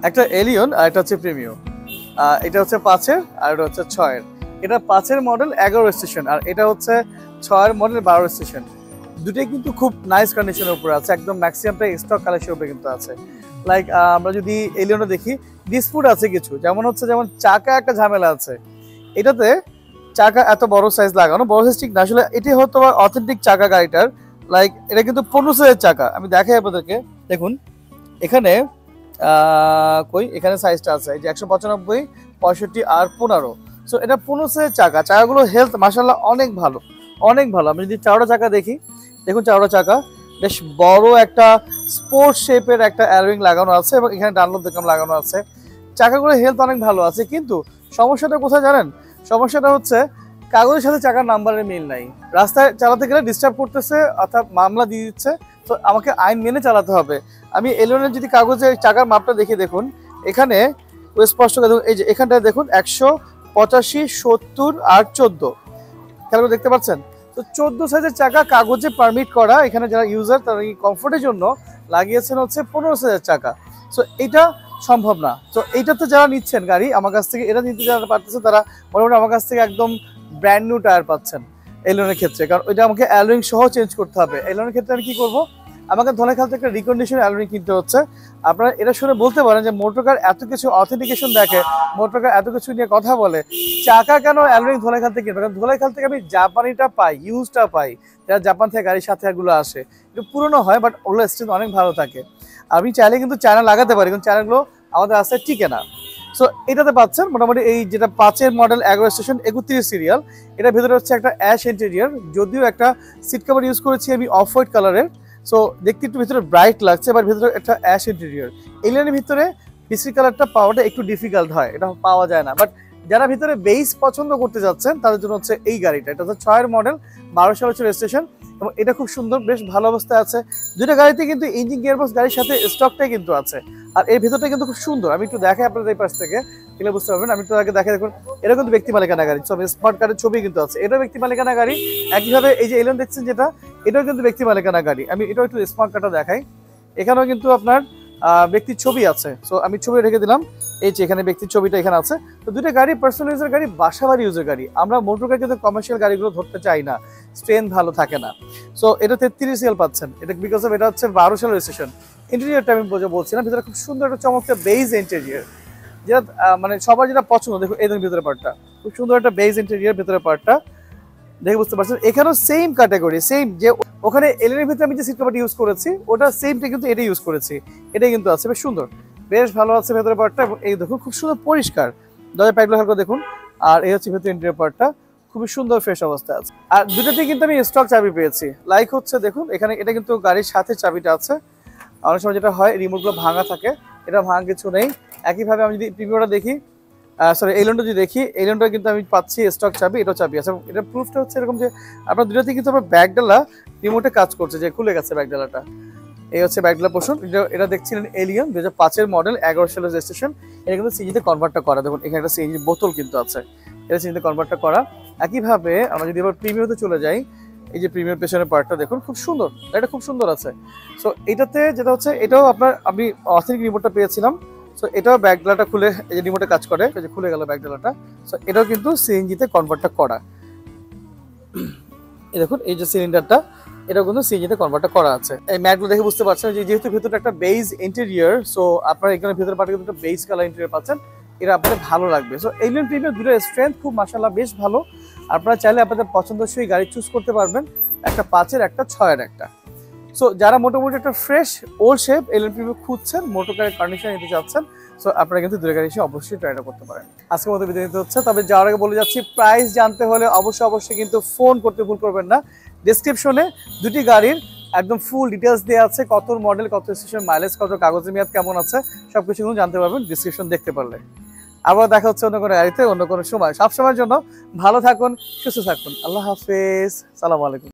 একটা এলিয়ন আর এটা হচ্ছে প্রিমিও। এটা হচ্ছে 5-এর আর এটা হচ্ছে 6-এর। এটা 5-এর মডেল 11 স্টেশন আর এটা হচ্ছে 6-এর মডেল 12 স্টেশন। দুটোই কিন্তু খুব নাইস কন্ডিশনের উপরে আছে, একদম ম্যাক্সিমামটা স্টক কালেকশনের উপরে কিন্তু আছে। লাইক আমরা যদি এলিয়নটা দেখি ডিসপুট আছে কিছু, যেমন হচ্ছে যেমন চাকা একটা ঝামেলা আছে। এটাতে চাকা এত বড় সাইজ লাগানো, বড় সাইজ ঠিক না আসলে, এটি হয়তো অথেন্টিক চাকা গাড়িটার। লাইক এটা কিন্তু 15 সাইজের চাকা, আমি দেখাই আপনাদেরকে। দেখুন এখানে এখানে সাইজটা আছে এই যে 195, 65 আর 15। সো এটা 15 সাইজের চাকা। চাকাগুলো হেলথ মাশাআল্লাহ অনেক ভালো, অনেক ভালো। আমি যদি চাওড়া চাকা দেখি, দেখুন চাওড়া চাকা, বেশ বড় একটা স্পোর্টস শেপের একটা অ্যালোয়িং লাগানো আছে এবং এখানে ডানলপ দেখলাম লাগানো আছে। চাকাগুলো হেলথ অনেক ভালো আছে, কিন্তু সমস্যাটা কোথায় জানেন? সমস্যাটা হচ্ছে কাগজের সাথে চাকার নাম্বারের মিল নাই। রাস্তায় চালাতে গেলে ডিস্টার্ব করতেছে, অর্থাৎ মামলা দিয়ে দিচ্ছে। তো আমাকে আইন মেনে চালাতে হবে। আমি এলিয়নের যদি কাগজে চাকার মাপটা দেখি, দেখুন এখানে স্পষ্ট দেখুন, এই যে এখানটায় দেখুন 185, 70 আর 14 খেয়াল করে দেখতে পাচ্ছেন। তো 14 সাইজের চাকা কাগজে পারমিট করা, এখানে যারা ইউজার তারা কমফোর্টের জন্য লাগিয়েছেন হচ্ছে 15 সাইজের চাকা। সো এটা সম্ভব না। তো এইটাতে যারা নিচ্ছেন গাড়ি আমার কাছ থেকে, এটা নিতে যারা পারতেছে তারা মোটামুটি আমার কাছ থেকে একদম ব্র্যান্ড নিউ টায়ার পাচ্ছেন এলিয়নের ক্ষেত্রে, কারণ ওইটা আমাকে অ্যালোয়িং সহ চেঞ্জ করতে হবে। এলিয়নের ক্ষেত্রে আমি কি করবো, আমাকে ধনেখাল থেকে একটা রিকন্ডিশন অ্যালোয়িং কিনতে হচ্ছে। আপনারা এটা শুনে বলতে পারেন যে মোটরকার এত কিছু অথেন্টিকেশন দেখে, মোটরকার এত কিছু নিয়ে কথা বলে, চাকা কেন অ্যালোয়িং ধনেখাল থেকে কিনবে? কারণ ধনেখাল থেকে আমি জাপানিটা পাই, ইউজটা পাই, যারা জাপান থেকে গাড়ির সাথে এগুলো আসে। একটু পুরোনো হয় বাট ওগুলো স্ট্রেন্থ অনেক ভালো থাকে। আমি চাইলে কিন্তু চায়না লাগাতে পারি, কিন্তু চায়নাগুলো আমাদের রাস্তায় টিকে না। সো এটাতে পাচ্ছেন মোটামুটি এই যেটা 5-এর মডেল 11 স্টেশন 31 সিরিয়াল। এটার ভেতরে হচ্ছে একটা অ্যাশ ইন্টেরিয়র, যদিও একটা সিট কভার ইউজ করেছি আমি অফ হোয়াইট কালারের। সো দেখতে একটু ভিতরে ব্রাইট লাগছে, বাট ভিতরে একটা অ্যাশ ইন্টেরিয়র। এলিয়নের ভিতরে বিশ্রী কালারটা পাওয়াটা একটু ডিফিকাল্ট হয়, এটা পাওয়া যায় না। বাট যারা ভিতরে বেস পছন্দ করতে যাচ্ছেন তাদের জন্য হচ্ছে এই গাড়িটা। এটা হচ্ছে 6-এর মডেল 12 সালের রেজিস্ট্রেশন এবং এটা খুব সুন্দর, বেশ ভালো অবস্থায় আছে। দুটো গাড়িতে কিন্তু ইঞ্জিন গিয়ারবক্স গাড়ির সাথে স্টকটাই কিন্তু আছে। আর এর ভিতরটা কিন্তু খুব সুন্দর, আমি একটু দেখাই আপনাদের এই পাশ থেকে, এগুলো বুঝতে পারবেন। আমি একটু আগে দেখাই, দেখুন এটা কিন্তু ব্যক্তি মালিকানা গাড়ি, সব স্মার্ট কার্ডের ছবি কিন্তু আছে, এটাও ব্যক্তি মালিকানা গাড়ি। একইভাবে এই যে এলিয়ন দেখছেন যেটা, এটাও কিন্তু ব্যক্তি মালিকানা গাড়ি। আমি এটাও একটু স্মার্ট কার্ডটা দেখাই, এখানেও কিন্তু আপনার ব্যক্তির ছবি আছে। সো আমি ছবি রেখে দিলাম, এই যে এখানে ব্যক্তির ছবিটা এখানে আছে। তো দুটো গাড়ি পার্সোনাল ইউজের গাড়ি, বাসা বাড়ি ইউজের গাড়ি। আমরা মোটর গাড়ি কিন্তু কমার্শিয়াল গাড়িগুলো ধরতে চাই না, স্ট্রেন ভালো থাকে না। সো এটা 33 সিএল পাচ্ছেন, এটা বিকজ অফ এটা হচ্ছে 12 সালের রেজিস্ট্রেশন। ইন্টেরিয়রটা আমি বলছি না, ভিতরে খুব সুন্দর একটা চমৎকার বেজ ইন্টেরিয়র, যেটা মানে সবার যেটা পছন্দ। দেখুন এই ভিতরে পার্টটা খুব সুন্দর একটা বেজ ইন্টেরিয়র, ভিতরে পার্টটা দেখে বুঝতে পারছেন। এখানেও সেম ক্যাটাগরি, সেম যে ওখানে এলিয়নের ভিতরে আমি যে সিট কভারটা ইউজ করেছি ওটা সেমটা কিন্তু এটা ইউজ করেছি, এটাই কিন্তু আছে, বেশ সুন্দর, বেশ ভালো আছে ভেতরে পার্টটা। এবং এই দেখুন খুব সুন্দর পরিষ্কার, দরজা প্যাকগুলো হালকা দেখুন। আর এই হচ্ছে ভেতরে ইন্টেরিয়র পার্টটা, খুবই সুন্দর ফ্রেশ অবস্থায় আছে। আর দুটোতেই কিন্তু আমি স্টক চাবি পেয়েছি। লাইক হচ্ছে দেখুন এখানে, এটা কিন্তু গাড়ির সাথে চাবিটা আছে। অনেক সময় যেটা হয় রিমোটগুলো ভাঙা থাকে, এটা ভাঙা কিছু নেই। একইভাবে আমি যদি প্রিমিয়ারটা দেখি, সরি এলিয়নটা যদি দেখি, এলিয়নটা কিন্তু আমি পাচ্ছি স্টক চাবি, এটাও চাবি আছে। এটা প্রুফটা হচ্ছে এরকম যে আপনার দুটোতে কিন্তু আমার ব্যাগডালা রিমোটে কাজ করছে, যে খুলে গেছে ব্যাগডালাটা। এই হচ্ছে ব্যাগডালা পোর্শন। এটা দেখছিলেন এলিয়ন 2005-এর মডেল 11 সালের রেজিস্ট্রেশন। এটা কিন্তু সিএনজিতে কনভার্টটা করা, দেখুন এখানে একটা সিএনজি বোতল কিন্তু আছে, এটা সিএনজিতে কনভার্টটা করা। একইভাবে আমরা যদি এবার প্রিমিয়ারতে চলে যাই, এই যে প্রিমিয়ার পেছনের পার্টটা দেখুন খুব সুন্দর, এটা খুব সুন্দর আছে। সো এটাতে যেটা হচ্ছে, এটাও আপনার আমি অথেন্টিক রিমোটটা পেয়েছিলাম। সো এটাও ব্যাগডালাটা খুলে, এই যে রিমোটে কাজ করে, এই যে খুলে গেল ব্যাগডালাটা। সো এটাও কিন্তু সিএনজিতে কনভার্টটা করা। এই দেখুন এই যে সিলিন্ডারটা, এটাও কিন্তু সিএনজিতে কনভার্টটা করা আছে। এই ম্যাটগুলো দেখে বুঝতে পারছেন যে যেহেতু ভিতরে একটা বেজ ইন্টেরিয়র, সো আপনারা এখানে ভিতরে পার্টে কিন্তু একটা বেজ কালার ইন্টেরিয়র পাচ্ছেন, এটা আপনাদের ভালো লাগবে। সো এলিয়ন প্রিমিয়ার দুটো স্ট্রেংথ খুব মাশাআল্লাহ বেশ ভালো। আপনারা চাইলে আপনাদের পছন্দসই গাড়ি চুজ করতে পারবেন, একটা 5-এর একটা 6-এর একটা। সো যারা মোটামুটি একটা fresh old shape Allion premier খুঁজছেন, মোটর গাড়ির কন্ডিশন নিতে চাচ্ছেন, সো আপনারা কিন্তু দুটো গাড়ি এসে অবশ্যই ট্রাইটা করতে পারেন। আজকের মতো বিদায় নিতে হচ্ছে, তবে যাওয়ার আগে বলে যাচ্ছি প্রাইস জানতে হলে অবশ্যই কিন্তু ফোন করতে ভুল করবেন না। ডেসক্রিপশনে দুটি গাড়ির একদম ফুল ডিটেলস দেওয়া আছে, কত মডেল, কত স্টেশন, মাইলেজ কত, কাগজের মেয়াদ কেমন আছে, সবকিছু কিন্তু জানতে পারবেন ডিসক্রিপশন দেখতে পারলে। আবার দেখা হচ্ছে অন্য কোনো গাড়িতে অন্য কোনো সময়। সব সময়ের জন্য ভালো থাকুন, সুস্থ থাকুন। আল্লাহ হাফেজ, সালাম আলাইকুম।